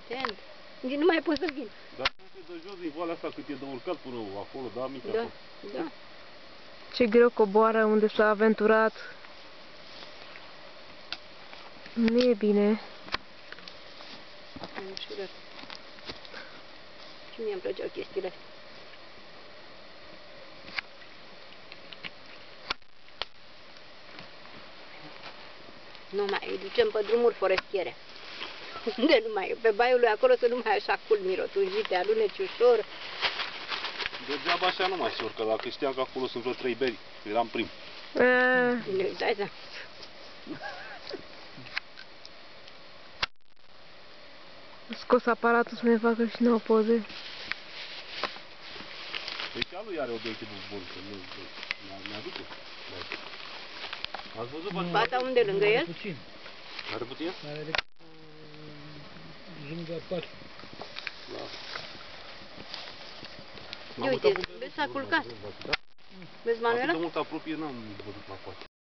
Atent. Nu mai pot să vin. Dar nu se dă jos din valea asta cât e de urcat până acolo, da, mică Da, acolo. da. Ce greu coboară unde s-a aventurat. Nu e bine. E ușurat. Și mie îmi plăceau chestiile astea. Nu mai îi ducem pe drumuri forestiere. De nu mai, pe baiul lui acolo să nu mai așa culmi rotunjite, aluneci ușor. Degeaba așa nu mai se urcă, dacă știam că acolo sunt vreo 3 beri, eram prim. Nu-ți dai seama. Scos aparatul să ne facă și nouă poze. Deci a lui are obiectivul bun, că nu ne-aduce. Ați văzut? Fata unde lângă el? Puțin. Are puțin? Are de lângă 4. Uite, vezi, s-a culcat. Vezi, Manuela? Atât de mult apropie n-am văzut la coace.